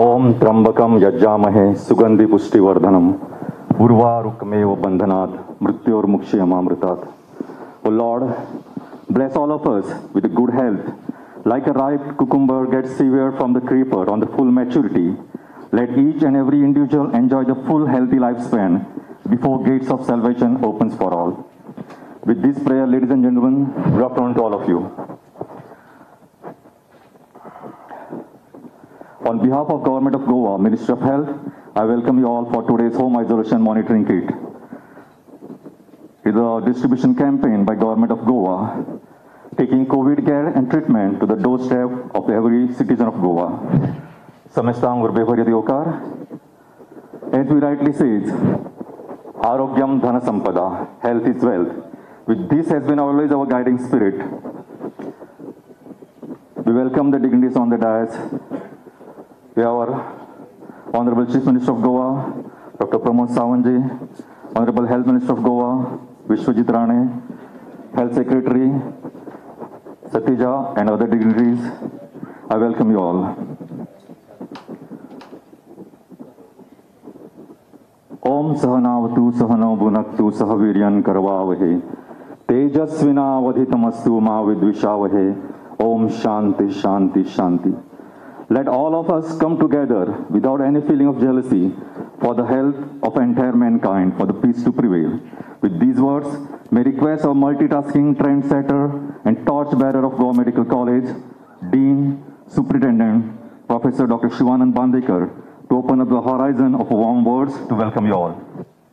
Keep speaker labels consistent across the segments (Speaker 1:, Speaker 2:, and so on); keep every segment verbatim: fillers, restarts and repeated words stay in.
Speaker 1: Om त्र्यंबकम यज्जामहे सुगंधि पुष्टिवर्धनम उर्वारुकमेव बंधनात् मृत्योर्मुक्षयमामृतात्. O Lord, bless all of us with good health. Like a ripe cucumber gets severed from the creeper on the full maturity, let each and every individual enjoy the full healthy lifespan before gates of salvation opens for all. With this prayer, ladies and gentlemen, good afternoon to all of you. On behalf of Government of Goa, Ministry of Health, I welcome you all for today's home isolation monitoring kit. It is a distribution campaign by Government of Goa, taking COVID care and treatment to the doorstep of every citizen of Goa. Samastang Urbevarya Diokar, as we rightly says, Arogyam Dhana Sampada, health is wealth. With this has been always our guiding spirit. We welcome the dignitaries on the dais. We have our Honorable Chief Minister of Goa, Doctor Pramod Sawant, Honorable Health Minister of Goa, Vishwajit Rane, Health Secretary, Satija, and other dignitaries. I welcome you all. Om Sahanavatu Sahano Bhunaktu Sahaviryan Karvavahe Tejasvinavadhitamastu Ma Vidvishavahe. Om Shanti Shanti Shanti. Let all of us come together without any feeling of jealousy for the health of entire mankind, for the peace to prevail. With these words, may request our multitasking trendsetter and torchbearer of Goa Medical College, Dean, Superintendent, Professor Doctor Shivanand Bandekar, to open up the horizon of warm words to welcome you all.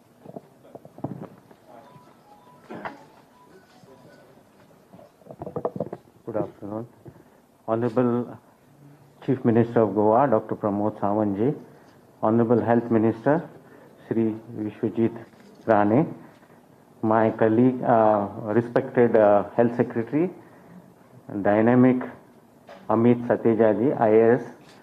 Speaker 2: Good afternoon. Honorable Chief Minister of Goa, Doctor Pramod Sawant, Honorable Health Minister, Shri Vishwajit Rane, my colleague, uh, respected uh, Health Secretary, dynamic Amit Sateja, I A S,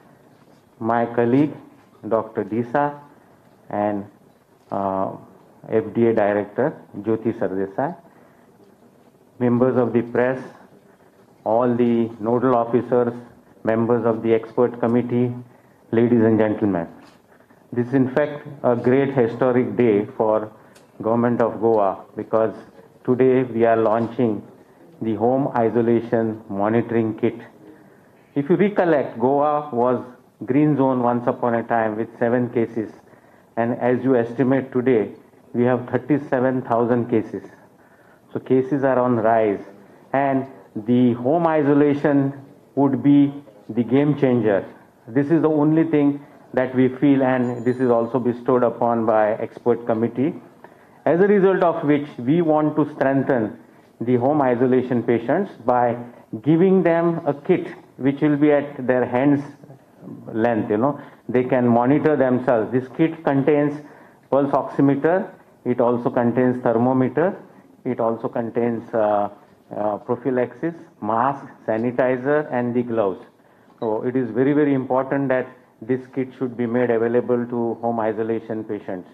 Speaker 2: my colleague, Doctor Disa, and uh, F D A Director, Jyoti Sardesai, members of the press, all the nodal officers, members of the expert committee, ladies and gentlemen. This is in fact a great historic day for Government of Goa because today we are launching the home isolation monitoring kit. If you recollect, Goa was green zone once upon a time with seven cases, and as you estimate today, we have thirty-seven thousand cases. So cases are on rise, and the home isolation would be the game changer. This is the only thing that we feel, and this is also bestowed upon by expert committee, as a result of which we want to strengthen the home isolation patients by giving them a kit which will be at their hands length. You know, they can monitor themselves. This kit contains pulse oximeter, it also contains thermometer, it also contains uh, uh, prophylaxis, mask, sanitizer, and the gloves. So it is very, very important that this kit should be made available to home isolation patients.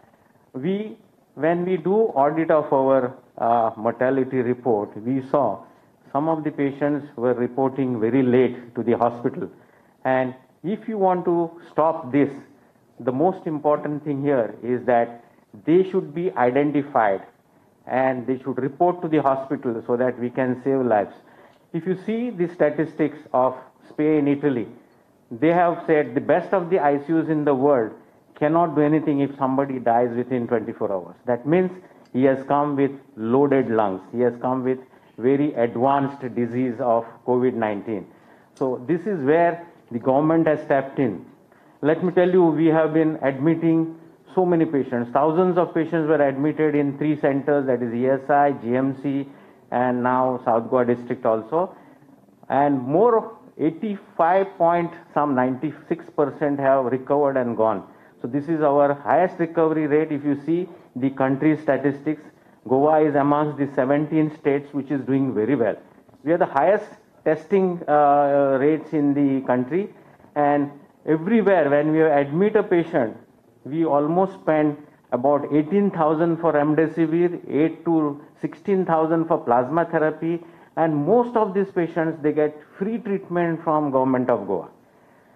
Speaker 2: We, when we do audit of our uh, mortality report, we saw some of the patients were reporting very late to the hospital. And if you want to stop this, the most important thing here is that they should be identified and they should report to the hospital so that we can save lives. If you see the statistics of Spain in Italy, they have said the best of the I C Us in the world cannot do anything if somebody dies within twenty-four hours. That means he has come with loaded lungs. He has come with very advanced disease of COVID nineteen. So this is where the government has stepped in. Let me tell you, we have been admitting so many patients. Thousands of patients were admitted in three centers, that is E S I, G M C, and now South Goa district also. And more eighty-five point some ninety-six percent have recovered and gone. So this is our highest recovery rate. If you see the country statistics, Goa is amongst the seventeen states which is doing very well. We are the highest testing uh, rates in the country, and everywhere when we admit a patient, we almost spend about eighteen thousand for remdesivir, eight to sixteen thousand for plasma therapy, and most of these patients, they get free treatment from Government of Goa.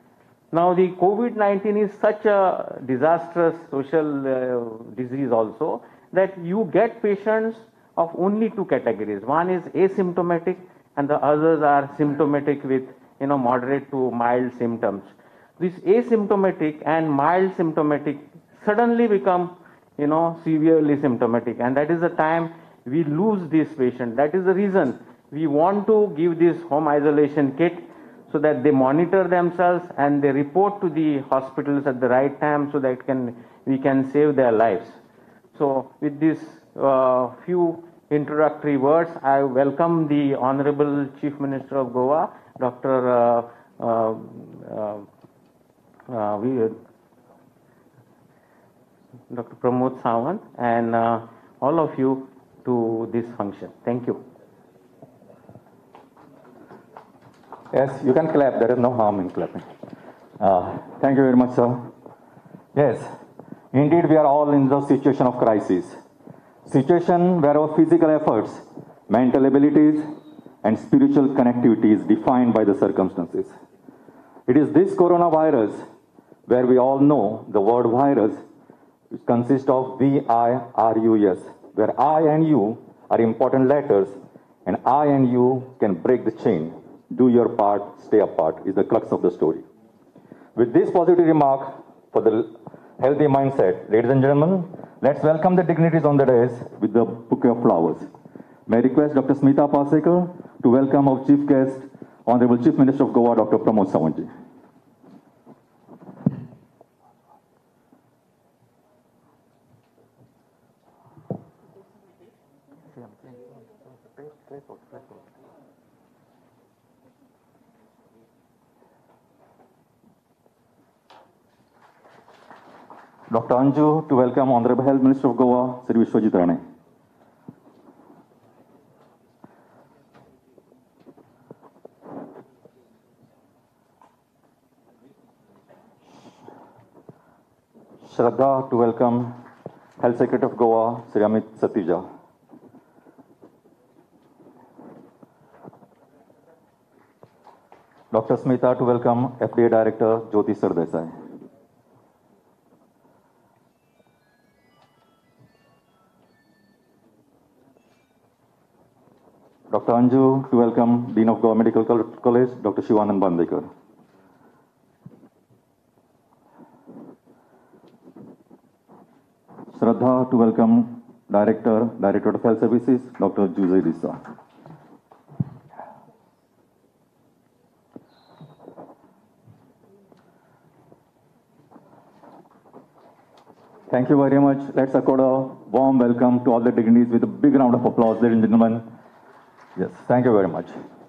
Speaker 2: Now, the COVID nineteen is such a disastrous social uh, disease also that you get patients of only two categories. One is asymptomatic and the others are symptomatic with, you know, moderate to mild symptoms. This asymptomatic and mild symptomatic suddenly become, you know, severely symptomatic, and that is the time we lose this patient. That is the reason we want to give this home isolation kit so that they monitor themselves and they report to the hospitals at the right time so that can we can save their lives. So with this uh, few introductory words, I welcome the Honorable Chief Minister of Goa, Doctor Uh, uh, uh, uh, we, uh, Doctor Pramod Sawant, and uh, all of you to this function. Thank you.
Speaker 1: Yes, you can clap. There is no harm in clapping. Uh, thank you very much, sir. Yes, indeed, we are all in the situation of crisis. Situation where our physical efforts, mental abilities, and spiritual connectivity is defined by the circumstances. It is this coronavirus where we all know the word virus, which consists of V I R U S, where I and U are important letters, and I and you can break the chain. Do your part, stay apart, is the crux of the story. With this positive remark for the healthy mindset, ladies and gentlemen, let's welcome the dignitaries on the dais with the bouquet of flowers. May I request Doctor Smita Pasekar to welcome our chief guest, Honorable Chief Minister of Goa, Doctor Pramod Sawant. Doctor Anju to welcome Honorable Health Minister of Goa, Sri Vishwajit Rane. Shraddha to welcome Health Secretary of Goa, Sri Amit Satija. Doctor Smita to welcome F D A Director Jyoti Sardesai. Doctor Anju to welcome Dean of Goa Medical College, Doctor Shivanand Bandekar. Shraddha to welcome Director, Director of Health Services, Doctor Jose Risa. Thank you very much. Let's accord a warm welcome to all the dignitaries with a big round of applause, ladies and gentlemen. Yes, thank you very much.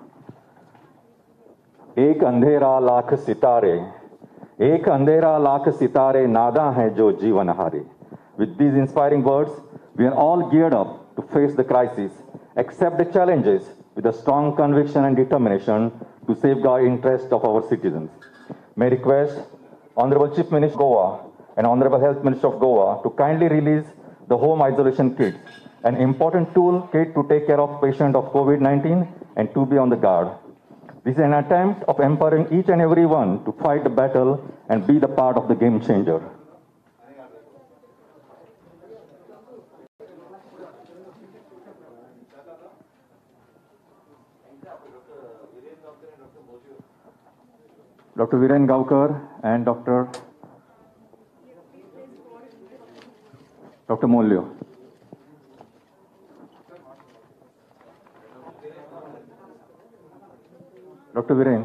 Speaker 1: एक अंधेरा लाख सितारे, एक अंधेरा लाख सितारे नादा है जो जीवन हारे. With these inspiring words, we are all geared up to face the crisis, accept the challenges with a strong conviction and determination to safeguard the interests of our citizens. May I request Honorable Chief Minister of Goa and Honorable Health Minister of Goa to kindly release the home isolation kits, an important tool kit to take care of patients of COVID nineteen and to be on the guard. This is an attempt of empowering each and every one to fight the battle and be the part of the game changer. Doctor Viren Gaukar and Doctor Doctor Molyo. Doctor Viren.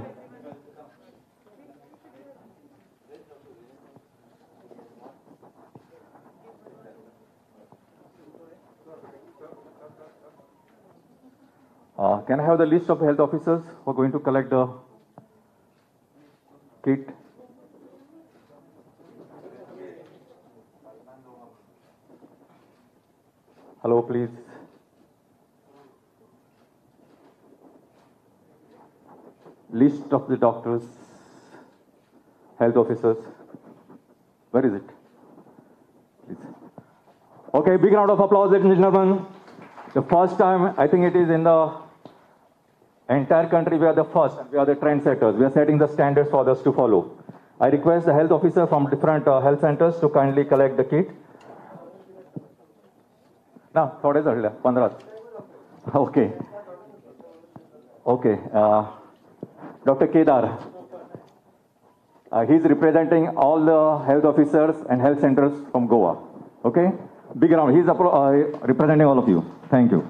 Speaker 1: Uh, can I have the list of health officers who are going to collect the kit? Hello, please. List of the doctors, health officers. Where is it? Please. Okay, big round of applause, ladies and gentlemen. The first time, I think it is in the entire country, we are the first. We are the trendsetters. We are setting the standards for others to follow. I request the health officer from different uh, health centers to kindly collect the kit. ना थोडे जळले पंधरा. Okay. Okay. Uh, Doctor Kedar. Uh, he's representing all the health officers and health centers from Goa. Okay? Big round. He's uh, representing all of you. Thank you.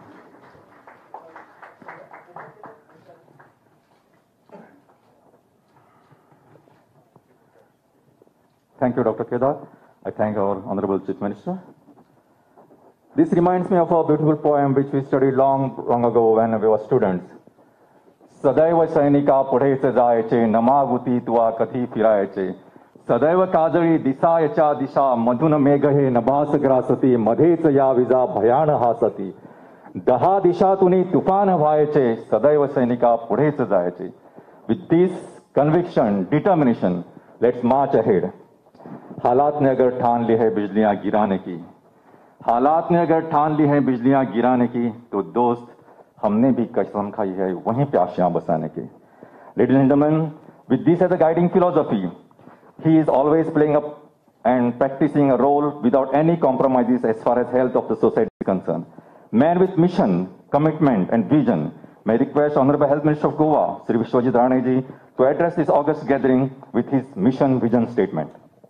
Speaker 1: Thank you, Doctor Kedar. I thank our Honorable Chief Minister. This reminds me of a beautiful poem which we studied long, long ago when we were students. सदैव सैनिका पुढेच जायचे नमागुती तुवा कधी फिरायचे सदैव काजळी दिसायच्या दिशा मधुन मेघ हे नभास ग्रासती मध्येच या विजा भयान हासती दहा दिशातून तुफान व्हायचे सदैव सैनिका पुढेच जायचे. With this conviction, determination, let's march ahead. हालात ने अगर ठान ली है बिजलियां गिराने की हालात ने अगर ठान ली है बिजलियां गिराने की तो दोस्त हमने भी कसम खाई है वहीं पे आशियां बसाने की. Ladies and gentlemen, with this as a guiding philosophy, he is always playing up and practicing a role without any compromises as far as health of the society is concerned. Man with mission, commitment and vision. May I request Honorable Health Minister of Goa, Shri Vishwajit Rane ji, to address this August gathering with his mission vision statement.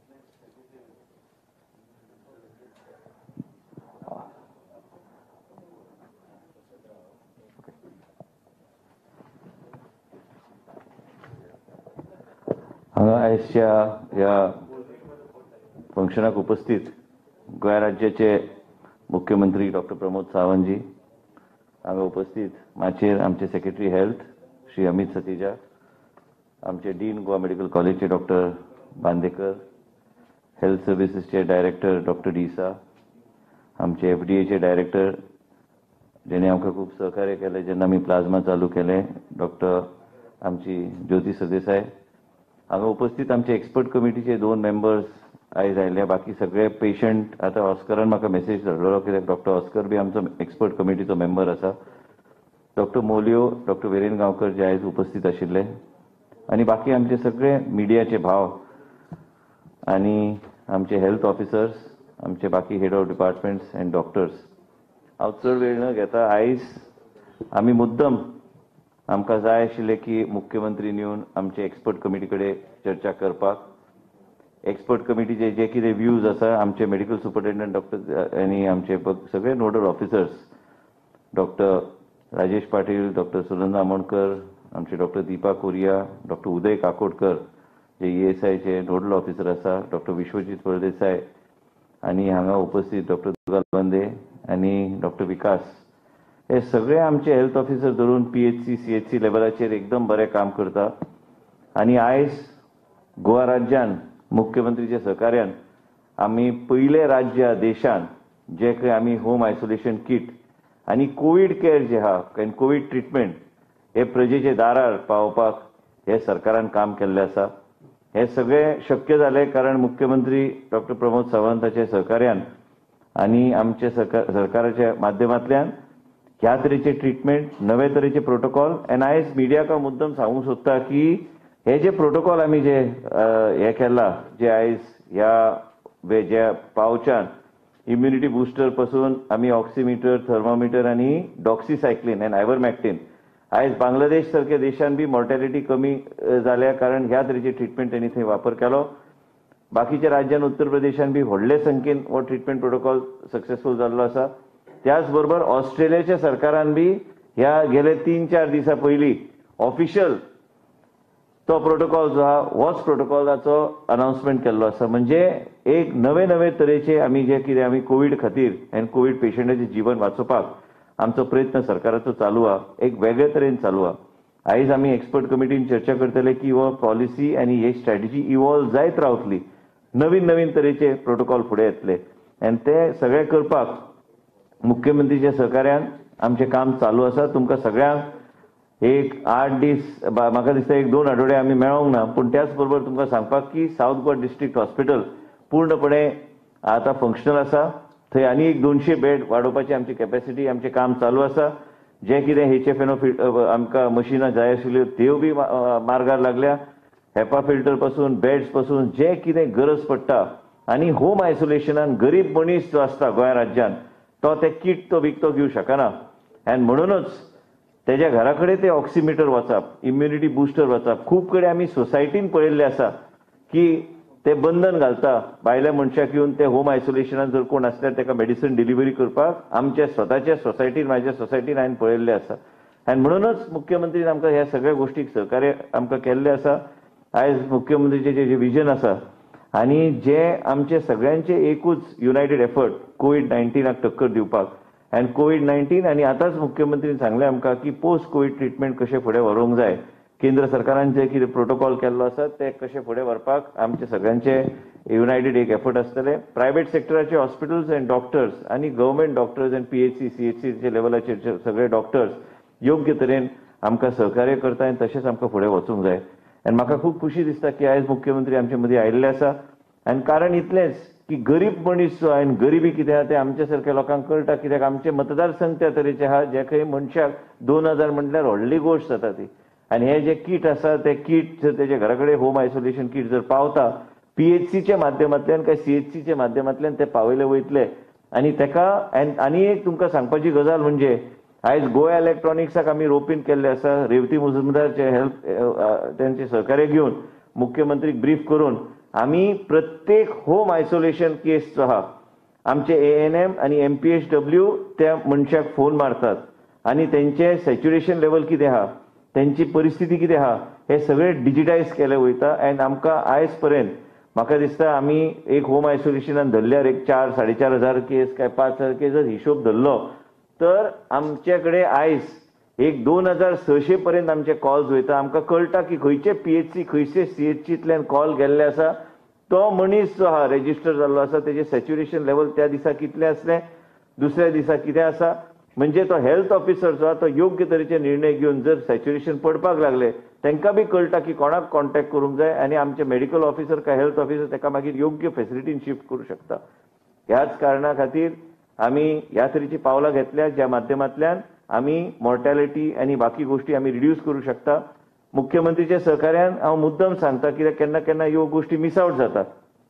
Speaker 3: आयच्या या फंक्शनाक उपस्थित गोंय राज्याचे मुख्यमंत्री doctor Pramod Sawant जी हांगा उपस्थित माचेर आमचे secretary health Shri Amit Satija आमचे डीन गोवा मेडिकल कॉलेजचे डॉक्टर बांदेकर हेल्थ सर्विसेसचे डायरेक्टर डॉक्टर डिसा आमचे एफ डी एचे डायरेक्टर जेणे आमकां खूब सहकार्य केले जेन्ना आमी प्लाझ्मा चालू केले डॉक्टर आमची ज्योती सरदेसाय हांगा उपस्थित आमचे एक्सपर्ट कमिटीचे दोन मेंबर्स आयज आयले बाकी सगळे पेशंट आतां ऑस्करान म्हाका मेसेज धाडलेलो कित्याक डॉक्टर ऑस्कर बी आमचो एक्सपर्ट कमिटीचो मेंबर आसा डॉक्टर मोलियो डॉक्टर विरेन गांवकर जे आयज उपस्थित आशिल्ले आनी बाकी आमचे सगळे मिडियाचे भाव आनी आमचे हेल्थ ऑफिसर्स आमचे बाकी head of departments and doctors हांव चड वेळ न घेता आयज आमी मुद्दम आमकां जाय आशिल्लें की मुख्यमंत्री येवन आमचे एक्सपर्ट कमिटी कडेन चर्चा करपाक एक्सपर्ट कमिटीचे जे कितें व्यूज आसा आमचे मेडिकल सुपरिटेंडंट डॉक्टर आनी आमचे सगळे nodal officers doctor Rajesh Patil doctor Sunanda Amonkar आमचे डॉक्टर दीपा कोरिया डॉक्टर उदय काकोडकर जे ई एस आयचे नोडल ऑफिसर आसा डॉक्टर विश्वजीत फळदेसाय आनी हांगा उपस्थित डॉक्टर दुर्गा बंदे आनी डॉक्टर विकास हे सगळे आमचे हेल्थ ऑफिसर धरून पीएचसी सीएचसी लेवलाचेर एकदम बरें काम करता आनी आयज गोवा राज्यान मुख्यमंत्रीच्या सहकार्यान आमी पयले राज्य देशान जे खंय आमी होम आयसोलेशन किट आनी कोविड केअर जे आहा आनी कोविड ट्रिटमेंट हे प्रजेचे दारार पावोवपाक हे सरकारान काम केल्लें आसा. हे सगळे शक्य जालें कारण मुख्यमंत्री डॉक्टर प्रमोद सावंताच्या सहकार्यान आनी आमचे सरकाराच्या माध्यमांतल्यान ह्या तरेचे ट्रिटमेंट नवे तरेचे प्रोटोकॉल आनी आयज मिडियाक हांव मुद्दम सांगूंक सोदता की हे जे प्रोटोकॉल आमी जे हे केला जे आयज ह्या ज्या पावच्यान इम्युनिटी बुस्टर पासून आमी ऑक्सिमीटर थर्मोमीटर आनी डॉक्सिसायक्लीन आनी आयवरमॅक्टीन आयज बांगलादेश सारख्या देशान बी मॉर्टॅलिटी कमी जाल्या कारण ह्या तरेचे ट्रिटमेंट त्यांनी थंय वापर केलो. बाकीच्या राज्यान उत्तर प्रदेशान बी व्हडले संख्येन हो ट्रिटमेंट प्रोटोकॉल सक्सेसफूल जाल्लो आसा. त्याच बरोबर ऑस्ट्रेलियाच्या सरकारान बी ह्या गेले तीन चार दिसा पयलीं ऑफिशियल तो प्रोटोकॉल जो आहा होच प्रोटोकॉलाचो अनाउन्समेंट केल्लो आसा. म्हणजे एक नवे नवे तरेचे आमी जे कितें आमी कोविड खातीर आनी कोविड पेशंटाचें जीवन वाचोवपाक आमचो प्रयत्न सरकाराचो चालू आहा एक वेगळे तरेन चालू आहा. आयज आमी एक्सपर्ट कमिटीन चर्चा करतले की हो पॉलिसी आनी ही स्ट्रॅटेजी इवॉल्व जायत रावतली नवीन नवीन तरेचे प्रोटोकॉल फुडें येतले आनी ते सगळे करपाक मुख्यमंत्रीच्या सहकार्यान आमचें काम चालू आसा. तुमकां सगळ्यांक एक आठ दीस म्हाका दिसता एक दोन आठवडे आमी मेळोंक ना पूण त्याच बरोबर तुमकां सांगपाक की सावथ गोवा डिस्ट्रिक्ट हॉस्पिटल पूर्णपणे आतां फंक्शनल आसा. थंय आनी एक दोनशे बेड वाडोवपाची आमची कॅपॅसिटी आमचें काम चालू आसा. जे कितें एच एफ एन ओ आमकां मशिनां जाय आशिल्ल्यो त्यो बी मार्गार लागल्या. हेपा फिल्टर पासून बेड्स पासून जे कितें गरज पडटा आनी होम आयसोलेशनान गरीब मनीस जो आसता गोंय राज्यान तो ते किट तो विकतो घेवं शकना आनी म्हणूनच तेज्या घरा कडेन ते ऑक्सिमिटर वचप इम्युनिटी बुस्टर वचप खूब कडेन आमी सोसायटीन पळयल्लें आसा की ते बंधन घालता भायल्या मनशाक येवन ते होम आयसोलेशनान जर कोण आसल्यार ताका मेडिसीन डिलिव्हरी करपाक आमच्या स्वताच्या सोसायटीन म्हाज्या सोसायटीन हांवें पळयल्लें आसा आनी म्हणूनच मुख्यमंत्रीन आमकां ह्या सगळ्या गोष्टीक सहकार्य आमकां केल्लें आसा आयज मुख्यमंत्रीचें जे विजन आसा आनी जे आमचे सगळ्यांचे एकूच युनायटेड एफर्ट कोविड नायन्टीनाक टक्कर दिवपाक आनी कोविड नायन्टीन आनी आतांच मुख्यमंत्रीन सांगलें आमकां की पोस्ट कोविड ट्रिटमेंट कशें फुडें व्हरूंक जाय केंद्र सरकारान जे कितें प्रोटोकॉल केल्लो आसा ते कशें फुडें व्हरपाक आमचे सगळ्यांचे युनायटेड एक एफर्ट आसतले प्रायवेट सेक्टराचे हॉस्पिटल्स एंड डॉक्टर्स आनी गव्हर्मेंट डॉक्टर्स एंड पीएचसी सीएचसीचे लेवलाचेर सगळे डॉक्टर्स योग्य तरेन आमकां सहकार्य करता आनी तशेंच आमकां फुडें वचूंक जाय आनी म्हाका खूब खुशी दिसता की आयज मुख्यमंत्री आमचे मदीं आयिल्ले आसा आनी कारण इतलेंच की गरीब मनीस जो आनी गरिबी कितें आहा तें आमचे सारक्या लोकांक कळटा कित्याक आमचे मतदारसंघ त्या तरेचे आहा जे खंय मनशाक दोन हजार म्हटल्यार व्हडली गोश्ट जाता ती आनी हे जे किट आसा ते किट जर तेजे घरा कडेन होम आयसोलेशन किट जर पावता पीएचसीच्या माध्यमांतल्यान काय सीएचसीच्या माध्यमांतल्यान ते पावयले वयतले आनी तेका आनी एक तुमकां सांगपाची गजाल म्हणजे आयज गोवा इलेक्ट्रॉनिक्साक आमी रोपीन केल्ले आसा रेवती मुजुमदारचे हेल्प त्यांचे सहकार्य घेवन मुख्यमंत्रीक ब्रीफ करून आमी प्रत्येक होम आयसोलेशन केस जो आहा आमचे एएनएम आनी एमपीएचडब्ल्यू त्या मनशाक फोन मारतात आनी तेंचे सॅच्युरेशन लेवल कितें आहा तेंची परिस्थिती कितें आहा हे सगळे डिजिटायज केले वयता आनी आमकां आयज पर्यंत म्हाका दिसता आमी एक होम आयसोलेशनान धरल्यार एक चार साडे चार हजार केस काय पांच हजार केस जर हिशोब धरलो तर आमचे कडेन आयज एक दोन हजार सशे पर्यंत आमचे कॉल्स वयता आमकां कळटा की खंयचे पीएचसी खंयचे सीएचसींतल्यान कॉल गेल्ले आसा तो मनीस जो आहा रेजिस्टर जाल्लो आसा तेजे सॅच्युरेशन लेवल त्या दिसा कितलें आसलें दुसऱ्या दिसा कितें आसा म्हणजे तो हेल्थ ऑफिसर जो आहा तो योग्य तरेचे निर्णय घेवन जर सॅच्युरेशन पडपाक लागले तांकां बी कळटा की कोणाक कॉन्टॅक्ट करूंक जाय आनी आमचे मेडिकल ऑफिसर काय हेल्थ ऑफिसर ताका मागीर योग्य फेसिलिटीन शिफ्ट करूं शकता ह्याच कारणां खातीर आमी ह्या तरेची पावलां घेतल्या ज्या माध्यमांतल्यान आमी मॉर्टॅलिटी आनी बाकी गोष्टी आमी रिड्यूस करूं शकता मुख्यमंत्रीच्या सहकार्यान हांव मुद्दम सांगता कित्याक केन्ना केन्ना ह्यो गोष्टी मिस आउट जातात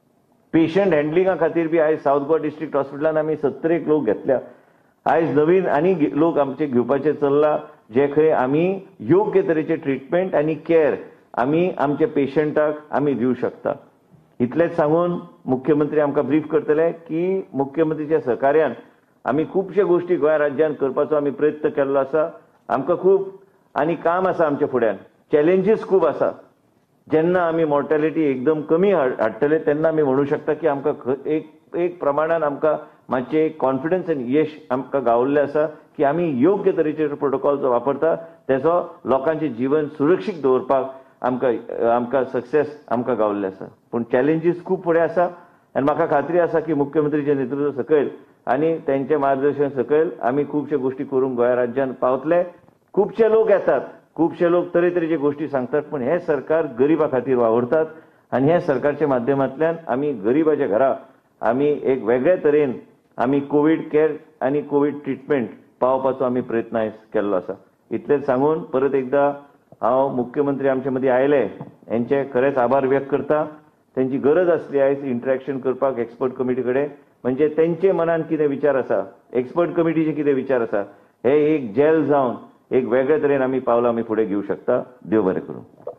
Speaker 3: पेशंट हँडलिंगा खातीर बी आयज सावथ गोवा डिस्ट्रिक्ट हॉस्पिटलान आमी सत्तर एक लोक घेतल्या आयज नवीन आनी लोक आमचे घेवपाचे चल्ला जे खंय आमी योग्य तरेचे ट्रिटमेंट आनी केअर आमी आमच्या पेशंटाक आमी दिवं शकता इतलेंच सांगून मुख्यमंत्री आमकां ब्रीफ करतले की मुख्यमंत्रीच्या सहकार्यान आमी खुबशे गोष्टी गोंय राज्यान करपाचो आमी प्रयत्न केल्लो आसा आमकां खूब आनी काम आसा आमच्या फुड्यान चॅलेंजीस खूब आसा जेन्ना आमी मॉर्टॅलिटी एकदम कमी हाडटले तेन्ना आमी म्हणू शकता की आमकां एक एक प्रमाणान आमकां मातशें एक कॉन्फिडन्स आनी यश आमकां गावल्लें आसा की आमी योग्य तरेचे प्रोटोकॉल जो वापरता तेजो लोकांचें जीवन सुरक्षीत दवरपाक आमकां आमकां सक्सेस आमकां गावल्लें आसा पूण चॅलेंजीस खूब फुडें आसा आनी म्हाका खात्री आसा की मुख्यमंत्रीचे नेतृत्व सकयल आनी तेंचे मार्गदर्शन सकयल आमी खुबशे गोष्टी करूंक गोंय राज्यान पावतले खुबशे लोक येतात खुबशे लोक तरेतरेचे गोष्टी सांगतात पूण हे सरकार गरिबा खातीर वावरतात आनी हे सरकारच्या माध्यमांतल्यान आमी गरिबाच्या घरा आमी एक वेगळ्या तरेन आमी कोवीड केअर आनी कोवीड ट्रिटमेंट पावपाचो आमी प्रयत्न आयज केल्लो आसा इतलेंच सांगून परत एकदां हांव मुख्यमंत्री आमचे मदीं आयले हेंचे खरेंच आभार व्यक्त करता तेंची गरज आसली आयज इंटरॅक्शन करपाक एक्सपर्ट कमिटी कडेन म्हणजे तेंचे मनान कितें विचार आसा एक्सपर्ट कमिटीचे कितें विचार आसा हे एक जेल जावन एक वेगळ्या तरेन आमी पावलां आमी फुडें घेवं शकता देव बरें करूं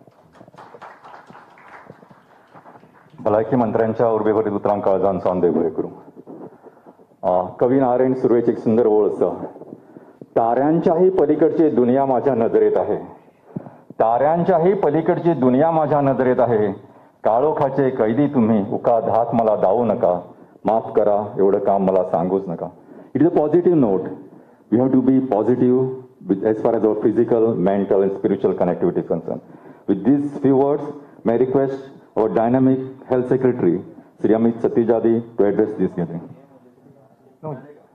Speaker 1: भलायकी मंत्र्यांच्या उर्बेभरीत उतरांक काळजान सावन देव बरें करूं कवी नारायण सुर्वेची एक सुंदर ओळ आसा ताऱ्यांच्याही पलीकडची दुनिया माझ्या नजरेत आहे ताऱ्यांच्याही पलीकडची दुनिया माझ्या नजरेत आहे काळोखाचे कैदी तुम्ही उकाद हात मला दावू नका माफ करा एवढं काम मला सांगूच नका it is a positive note we have to be positive with as far as our physical, mental and spiritual connectivity is concerned. With these few words, may I request our dynamic health secretary, Sri Amit Satyajadi, to address this gathering. No.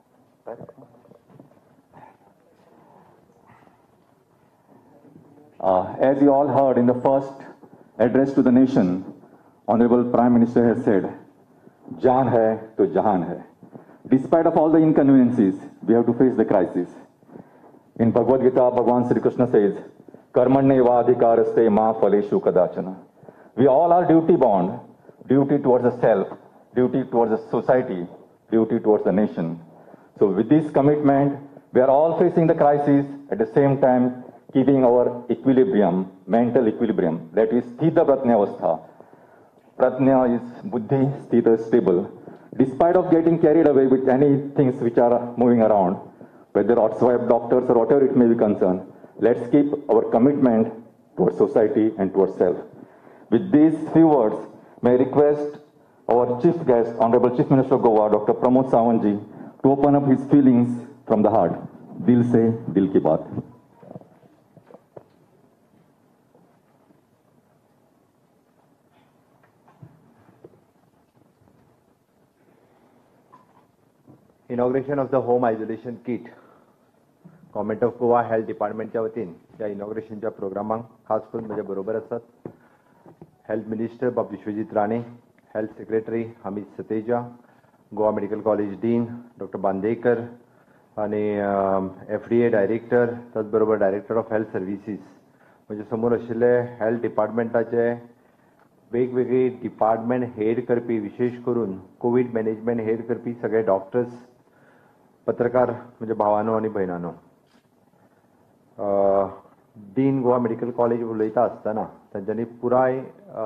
Speaker 1: Uh, as you all heard in the first address to the nation, Honorable Prime Minister has said, "Jaan hai to jahan hai." Despite of all the inconveniences, we have to face the crisis. In Bhagavad Gita, Bhagavan Sri Krishna says, "Karmanyeva adhikarsте ma phaleshu kadachana." We all are duty bound, duty towards the self, duty towards the society, duty towards the nation. So with this commitment, we are all facing the crisis at the same time keeping our equilibrium, mental equilibrium, that is sthita pratnyavastha. Pratnya is buddhi, sthita is stable. Despite of getting carried away with any things which are moving around, whether outside doctors or whatever it may be concerned, let's keep our commitment towards society and towards self. With these few words, may I request our chief guest, Honorable Chief Minister of Goa, Doctor Pramod Sawant ji, to open up his feelings from the heart. Dil se dil ki baat.
Speaker 4: Inauguration of the home isolation kit. Government of Goa Health Department च्या वतीन या इनॉग्रेशनच्या प्रोग्रामांक खास करून माझ्या बरोबर असतात health minister बाब Vishwajit Rane, health secretary Amit Satija, Goa medical college dean doctor Bandekar आणि एफ डी ए डायरेक्टर, त्याच बरोबर डायरेक्टर ऑफ हेल्थ सर्विसीस. म्हणजे समोर आशिल्ले हेल्थ डिपार्टमेंटाचे वेगवेगळे डिपार्टमेंट हेड करपी, विशेष करून कोविड मॅनेजमेंट हेड करपी सगळे डॉक्टर्स, पत्रकार म्हणजे भावांनो आणि भयणांनो. डीन गोवा मेडिकल कॉलेज उलयता आसतना तांच्यांनी पुराय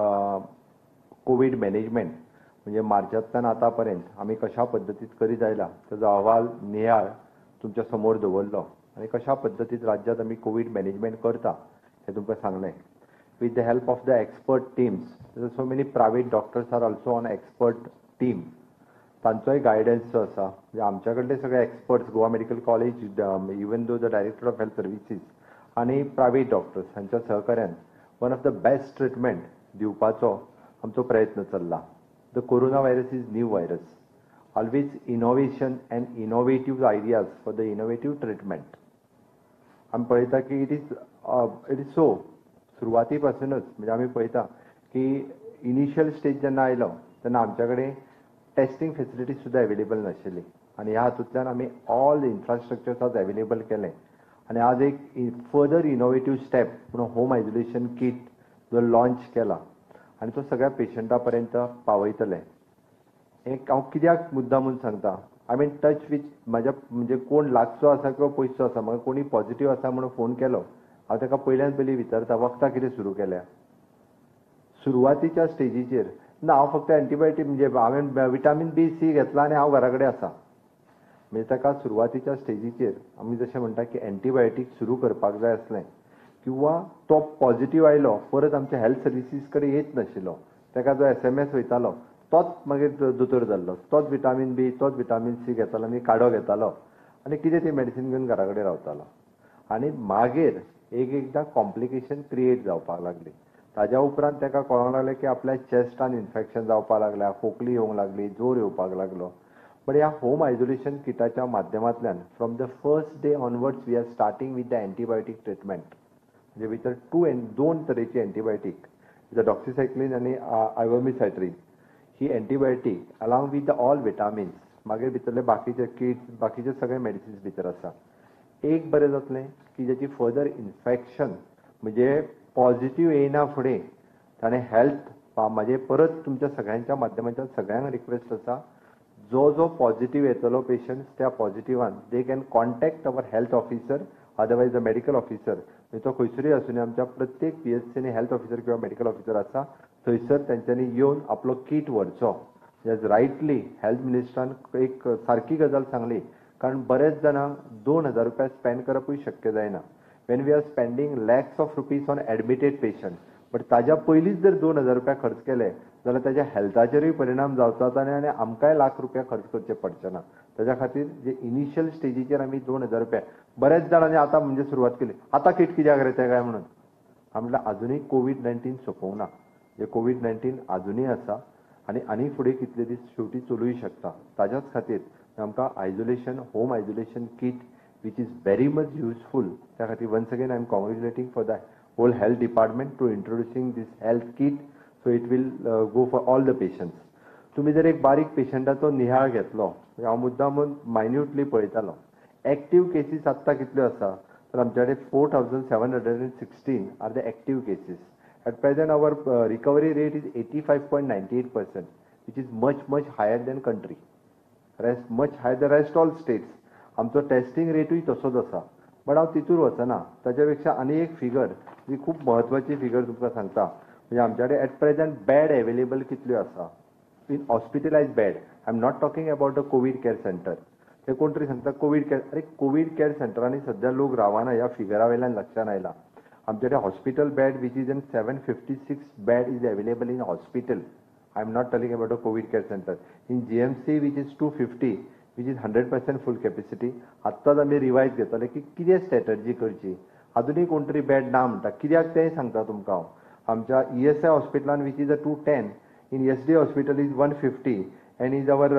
Speaker 4: कोविड मॅनेजमेंट म्हणजे मार्चांतल्यान आतापर्यंत आमी कशा पद्दतीत करीत आयला ताचो अहवाल नियाळ तुमच्या समोर दवरलो आणि कशा पद्दतीत राज्यांत आमी कोविड मॅनेजमेंट करता हें तुमकां सांगलें. with the help of the expert teams. There are so many private doctors are also on expert team. तांचोय गायडन्स जो आसा म्हणजे आमच्या कडले सगळे experts Goa medical college, even though the director of health services आणि प्रायवेट डॉक्टर्स हांच्या सहकार्यान one of the best treatment दिवपाचो आमचो प्रयत्न चल्ला. The corona virus is new virus. Always innovation and innovative ideas for the innovative treatment. आमी पळयता की it is it is so सुरवाती पासूनच म्हणजे आमी पळयता की इनिशियल स्टेज जेन्ना आयलो तेन्ना आमच्या कडेन टेस्टिंग फेसिलिटीज सुद्धा अवेलेबल नाशिल्ली आणि ह्या हातूंतल्यान आमी ऑल इन्फ्रास्ट्रक्चर्स आज अवेलेबल केले आणि आज एक फर्दर इनोव्हेटिव्ह स्टेप म्हणून होम आयसोलेशन किट जो लॉन्च केला आणि तो सगळ्या पेशंटा पर्यंत पावयतले. एक हांव कित्याक मुद्दामून सांगता, आय मीन टच वीथ म्हाज्या म्हणजे कोण लागचो आसा किंवा पयसचो आसा, म्हाका कोणी पॉझिटिव्ह आसा म्हणून फोन केलो, हांव ताका पयल्यान पयलीं विचारता वखदां कितें सुरू केल्या. सुरवातीच्या स्टेजीचेर ना हांव फक्त एंटीबायोटीक म्हणजे हांवें विटामीन बी सी घेतला आनी हांव घरा कडेन आसा. म्हणजे ताका सुरवातीच्या स्टेजीचेर आमी जशें म्हणटा की एंटीबायोटीक सुरू करपाक जाय आसलें किंवा तो पॉझिटिव्ह आयलो परत आमच्या हेल्थ सर्विसीस कडेन येत नाशिल्लो, ताका जो एस एम एस वयतालो तोच मागीर दोतोर जाल्लो, तोच विटामीन बी तोच विटामीन सी घेतालो आनी काडो घेतालो आनी कितें ती मेडिसीन घेवन घरा कडेन रावतालो आनी मागीर एक एकदां कॉम्प्लिकेशन क्रिएट जावपाक लागली. ताज्या उपरांत ताका कळोंक लागलें की आपल्या चेस्टान इन्फेक्शन जावपाक लागल्या, खोकली येवंक लागली, जोर येवपाक लागलो. बट ह्या होम आयसोलेशन किटाच्या माध्यमांतल्यान from the first day onwards we are starting with the antibiotic treatment. म्हणजे भितर टू दोन तरेची एंटीबायोटीक, द डॉक्सिसायक्लीन आनी आयवर्मिसायट्रीन. ही antibiotic along with the all vitamins मागीर भितरले बाकीचे किट्स बाकीचे सगळे मेडिसिन्स भितर आसा. एक बरें जातलें की जेची फर्दर इन्फेक्शन म्हणजे पॉझिटिव्ह येयना फुडें ताणें हेल्थ म्हाजे परत तुमच्या सगळ्यांच्या माध्यमांतल्यान सगळ्यांक रिक्वेस्ट आसा, जो जो पॉझिटिव्ह येतलो पेशंट्स त्या पॉझिटिव्हान they can contact our health officer otherwise the medical officer. तो खंयसरूय आसूं आमच्या प्रत्येक पी एच सीनी हेल्थ ऑफिसर किंवा मेडिकल ऑफिसर आसा, थंयसर तेंच्यांनी येवन आपलो किट व्हरचो. रायटली हेल्थ मिनिस्टरान एक सारकी गजाल सांगली, कारण बरेच जाणांक दोन हजार रुपया स्पेंड करपूय शक्य जायना. When we are spending lakhs of rupees on admitted patient, but ताज्या पयलींच जर दोन हजार रुपया खर्च केले जाल्यार ताज्या हेल्थाचेरूय परिणाम जावतात आनी आनी आमकांय लाख रुपया खर्च करचे पडचे ना. ताज्या खातीर जे इनिशियल स्टेजीचेर आमी दोन हजार रुपया बरेच जाणांनी आतां म्हणजे सुरवात केली, आतां किट कित्याक रे तें काय म्हणून. हांव म्हणल्यार आजुनूय कोवीड नायन्टीन सोंपोवंक ना. हे कोवीड नायन्टीन आजुनूय आसा आनी आनी फुडें कितले दीस शेवटी चलूय शकता. ताज्याच खातीर आमकां isolation home isolation kit which is very much useful. त्या खातीर once again I am congratulating for the whole health department to introducing this health kit, so it will uh, go for all the patients. तुम्ही जर एक बारीक पेशंटाचो नियाळ घेतलो, हांव मुद्दामून मायन्युटली पळयतालो, एक्टीव केसीस आत्तां कितल्यो आसा तर आमचे कडेन four thousand seven hundred and sixteen are the active cases At present, our uh, recovery rate is eighty-five point nine eight percent, which is much, much higher than country. Rest, much higher than rest all states. आमचो testing रेटूय तसोच आसा. But हांव तितूर वचना. ताच्या पेक्षा आनी एक फिगर जी खूब म्हत्वाची फिगर तुमकां सांगता. म्हणजे आमच्या कडेन एट प्रेझेंट बेड अवेलेबल कितल्यो आसा in hospitalised bed. I am not talking about the covid care centre. ते कोण तरी सांगता कोवीड केअर. अरे कोवीड केअर सेंटरांनी सध्या लोक रावना ह्या फिगरा वयल्यान लक्षान आयला. आमच्या कडेन hospital bed which is in seven fifty six bed is available in hospital. I am not telling about a covid care centre. In GMC which is two fifty which is one hundred percent full capacity. आत्ताच आमी revise घेतले की कितें strategy करची. अजूनय कोण तरी bed ना म्हणटा. कित्याक तें सांगता तुमकां हांव. आमच्या ईएसआय हॉस्पिटलान which is a two ten in SD hospital is one fifty and is our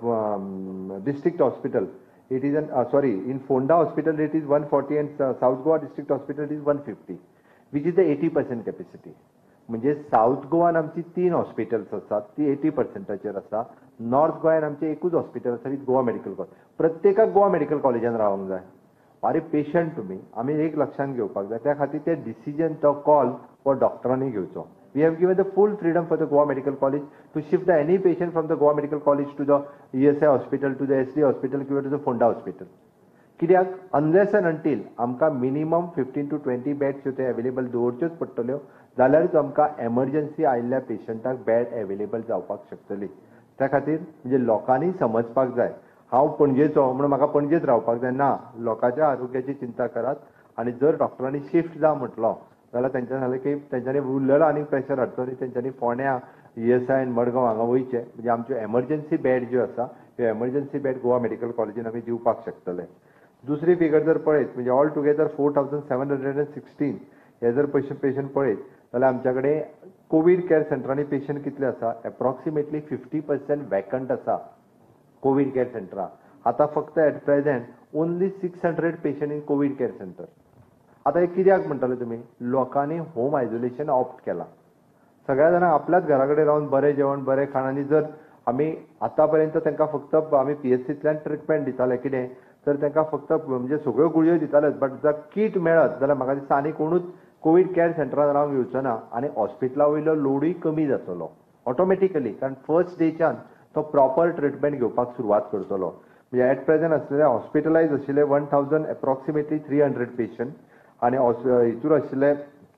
Speaker 4: district hospital it is an sorry in Ponda hospital it is one forty and south Goa district hospital is one fifty which is the eighty percent capacity. म्हणजे south गोवान आमची तीन hospitals आसात ती eighty पर्सेंटाचेर आसा. North गोंयान आमचे एकूच हॉस्पिटल आसा विथ गोवा मेडिकल कॉलेज. प्रत्येकाक गोवा मेडिकल कॉलेजान रावंक जाय. अरे पेशंट तुमी आमी एक लक्षान घेवपाक जाय. त्या खातीर ते डिसिजन तो कॉल हो डॉक्टरांनी घेवचो. We have given the full freedom for the Goa medical college to shift the any patient from the Goa medical college to the ESI hospital to the SD hospital किंवा टू द फोंडा हॉस्पिटल. कित्याक unless and until आमकां minimum fifteen to twenty beds ते available दवरच्योच पडटल्यो जाल्यारूच आमकां emergency आयिल्ल्या पेशंटाक bed available जावपाक शकतली. त्या खातीर म्हणजे लोकांनी समजपाक जाय. हांव पणजेचो म्हणून म्हाका पणजेच रावपाक जाय ना. लोकांच्या आरोग्याची चिंता करात आनी जर डॉक्टरांनी शिफ्ट जा म्हटलो जाल्यार तेंच्यानी सांगलें की तेंच्यांनी उरलेलो आनी प्रेशर हाडचो आनी तेंच्यांनी फोंड्या ईएसआय आनी मडगांव हांगा वयचें. म्हणजे आमच्यो एमर्जन्सी बेड ज्यो आसा ह्यो एमर्जन्सी बेड गोवा मेडिकल कॉलेजीन आमी दिवपाक शकतले. दुसरी फिगर जर पळयत म्हणजे altogether four thousand seven hundred and sixteen हे जर पयशे पेशंट पळयत जाल्यार आमच्या कडेन कोवीड केअर सेंटरांनी पेशंट कितले आसा एप्रॉक्सिमेटली फिफ्टी पर्सेंट वॅकंट आसा कोवीड केअर सेंटरां. आतां फक्त at present only six hundred patient in covid care centre. आतां हे कित्याक म्हणटले तुमी. लोकांनी होम आयसोलेशन ऑप्ट केलां. सगळ्या जाणांक आपल्याच घरा कडेन रावन बरें जेवण बरें खाण आनी जर आमी आतां पर्यंत तांकां फक्त आमी पीएचसींतल्यान ट्रिटमेंट दिताले कितें तर तांकां फक्त म्हणजे सगळ्यो गुळयो दितालेच. बट जर किट मेळत जाल्यार म्हाका दिसता आनी कोणूच कोवीड केअर सेंटरान रावंक येवचो ना आनी हॉस्पिटला वयलो लोडूय कमी जातलो ऑटोमॅटिकली. कारण फर्स्ट डेच्यान तो प्रॉपर ट्रिटमेंट घेवपाक सुरवात करतलो. म्हणजे एट प्रेझेंट आसलेले हॉस्पिटलायज आशिल्ले one thousand approximately three hundred patient आनी हितूर आशिल्ले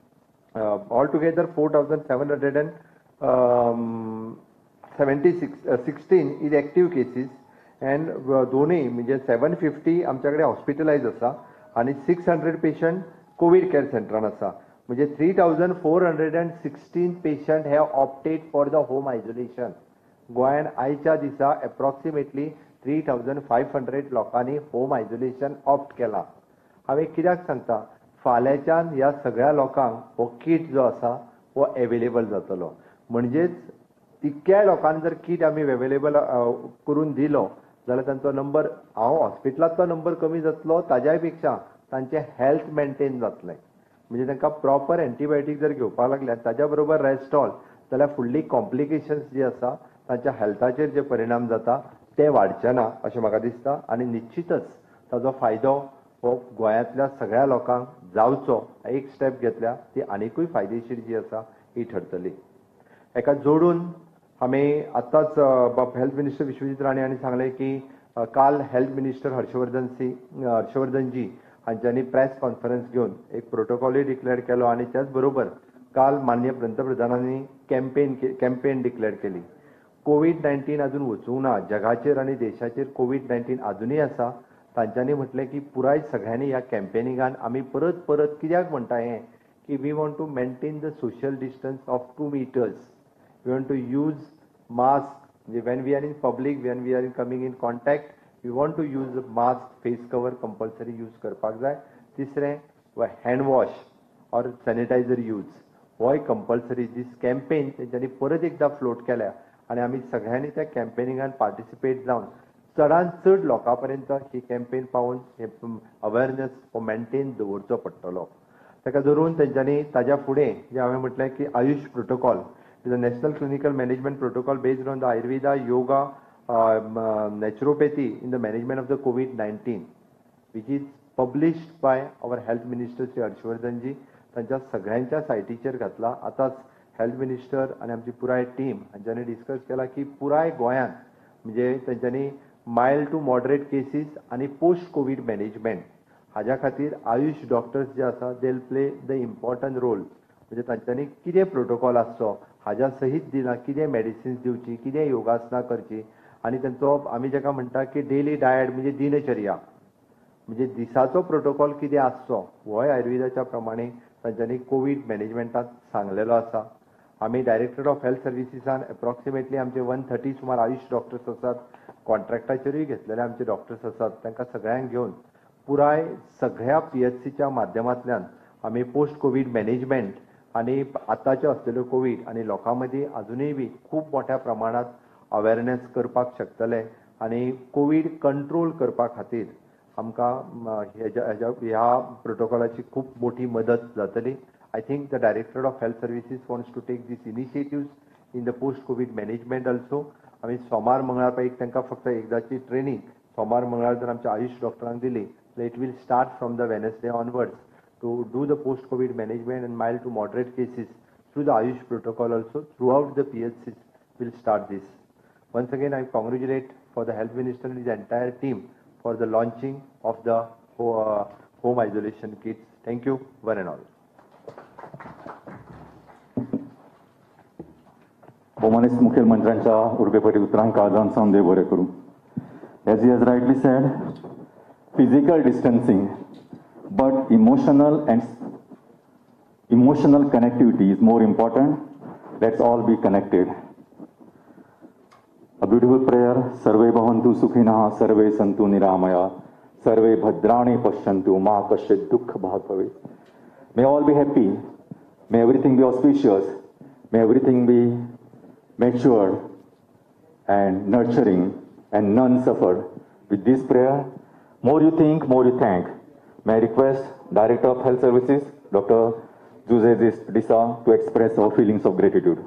Speaker 4: altogether four thousand seven hundred and seventy six sixteen is active cases and दोनूय म्हणजे सेवन फिफ्टी आमच्या कडेन हॉस्पिटलायज आसा आनी six hundred patient covid care सेंटरान आसा. म्हणजे three thousand four hundred and sixteen patient have opted for the home isolation. गोंयान आयच्या दिसा approximately three thousand five hundred लोकांनी होम आयसोलेशन ऑप्ट केलां. हांवें कित्याक सांगता फाल्यांच्यान ह्या सगळ्या लोकांक हो किट जो आसा हो अवेलेबल जातलो. म्हणजेच तितक्या लोकांनी जर किट आमी अवेलेबल करून दिलो जाल्यार तांचो नंबर हांव हॉस्पिटलाचो नंबर कमी जातलो ताज्याय पेक्षा तांचें हेल्थ मेंटेन जातलें. म्हणजे तांकां प्रॉपर एंटीबायोटीक जर घेवपाक लागल्यात ताज्या बरोबर रेस्टॉल जाल्यार फुडली कॉम्प्लिकेशन्स जी आसा तांच्या हेल्थाचेर जे परिणाम जाता ते वाडचे ना अशें म्हाका दिसता. आनी निश्चितच ताजो फायदो हो गोंयांतल्या सगळ्या लोकांक जावचो. एक स्टेप घेतल्या ती आनिकूय फायदेशीर जी आसा ही ठरतली. हेका जोडून आमी आतांच हेल्थ मिनिस्टर विश्वजीत राणे हांणी सांगलें की काल हेल्थ मिनिस्टर हर्षवर्धन सिंग हर्षवर्धन जी हांच्यांनी प्रेस कॉन्फरन्स घेवन एक प्रोटोकॉलूय डिक्लेअर केलो आनी त्याच बरोबर काल माननीय पंतप्रधानांनी कॅम्पेन कॅम्पेन डिक्लेअर केली. कोवीड नायन्टीन अजून वचूंक ना जगाचेर आनी देशाचेर कोवीड नायन्टीन अजूनय आसा. तांच्यांनी म्हटलें की पुराय सगळ्यांनी ह्या कॅम्पेनिंगान आमी परत परत कित्याक म्हणटा हें की we want to maintain the social distance of two metres. We want to use mask म्हणजे when we are in public when we are in coming in contact we want to use mask face cover compulsory use करपाक जाय. तिसरें hand wash or sanitiser use होय compulsory. This campaign तेंच्यांनी परत एकदां float केल्या आनी आमी सगळ्यांनी त्या कॅम्पेनिंगान पार्टिसिपेट जावन चडांत चड लोकां पर्यंत ही कॅम्पेन पावोवन हे अवेरनेस हो मेंटेन दवरचो पडटलो. ताका धरून तेंच्यांनी ताज्या फुडें जें हांवें म्हटलें की AYUSH protocol is a national clinical management protocol based on the Ayurveda yoga naturopathy in the management of the covid nineteen which is published by our health minister Sri Harshvardhan ji. तांच्या सगळ्यांच्या सायटीचेर घातला. आतांच हेल्थ मिनिस्टर आनी आमची पुराय टीम हांच्यांनी डिस्कस केला की पुराय गोंयांत म्हणजे तांच्यांनी मायल्ड टू मॉडरेट केसीस आनी पोस्ट कोवीड मॅनेजमेंट हाज्या खातीर आयुष डॉक्टर्स जे आसा they will play the important role. म्हणजे तांच्यांनी कितें प्रोटोकॉल आसचो हाज्या सहीत दिला, कितें मेडिसिन्स दिवची, कितें योगासना करची आनी तांचो आमी जाका म्हणटा की डेली डायट म्हणजे दिनचर्या म्हणजे दिसाचो प्रोटोकॉल कितें आसचो होय आयुर्वेदाच्या प्रमाणे तांच्यांनी कोवीड मॅनेजमेंटात सांगलेलो आसा. आमी डायरेक्टर ऑफ हेल्थ सर्विसीसान एप्रॉक्सिमेटली आमचे वन थर्टी सुमार आयुष डॉक्टर्स आसात. कॉन्ट्रॅक्टाचेरूय घेतलेले आमचे डॉक्टर्स आसात. तांकां सगळ्यांक घेवन पुराय सगळ्या पी एच सीच्या माध्यमांतल्यान आमी पोस्ट कोवीड मॅनेजमेंट आनी आतांच्यो असलेल्यो कोवीड आनी लोकां मदीं अजुनूय बी खूब मोठ्या प्रमाणात अवेरनेस करपाक शकतले आनी कोवीड कंट्रोल करपा खातीर आमकां हेज्या हेज्या ह्या प्रोटोकॉलाची खूब मोठी मदत जातली. I think the director of health services wants to take these initiatives in the post covid management also. आमी सोमार मंगळार पळय तांकां फक्त एकदाची ट्रेनिंग सोमार मंगळार जर आमच्या आयुष डॉक्टरांक दिली तर it will start from the Wednesday onwards to do the post covid management and mild to moderate cases through the AYUSH protocol also throughout the P H Cs will start this. Once again, I congratulate for the health minister and his entire team for the launching of the uh, home isolation kits. Thank you, one and all.
Speaker 1: भौमानिस्त मुखेलमंत्र्यांच्या उर्बेपरी उतरांक काळजान सावन देव बरें करूं. As he has rightly said, physical distancing, but emotional and emotional connectivity is more important. Let's all be connected. A beautiful prayer. Sarve bhavantu sukhinah, sarve santu niramaya, sarve bhadrani pashyantu, ma kasyit dukha bhag bhavet. May all be happy. May everything be auspicious. May everything be matured and nurturing and none suffered. With this prayer, more you think, more you thank. May I request Director of Health Services, Doctor Jose Disa, to express our feelings of gratitude.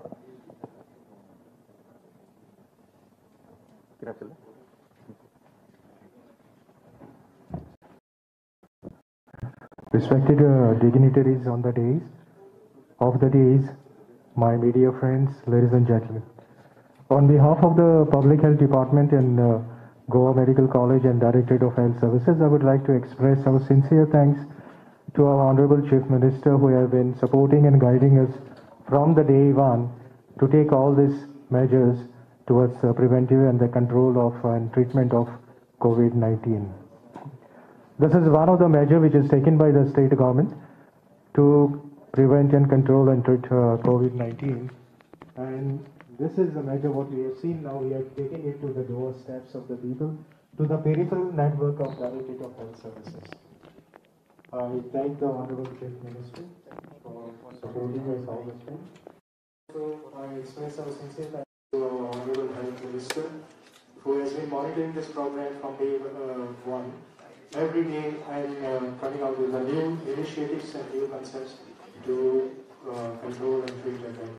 Speaker 5: Respected uh, dignitaries on the days, of the days, my media friends, ladies and gentlemen. On behalf of the Public Health Department and uh, Goa Medical College and Directorate of Health Services, I would like to express our sincere thanks to our Honorable Chief Minister who have been supporting and guiding us from the day one to take all these measures towards uh, preventive and the control of uh, and treatment of COVID nineteen. This is one of the measures which is taken by the state government to prevent and control and treat uh, COVID nineteen. And this is the measure what we have seen now. We are taking it to the doorsteps of the people, to the peripheral network of Directorate of Health Services. I thank the Honorable Chief Minister for supporting us all this time. So I express our sincere thanks to our Honorable Health Minister who has been monitoring this program from day uh, one. Every day I am uh, coming out with the new initiatives and new concepts to uh, control and treat the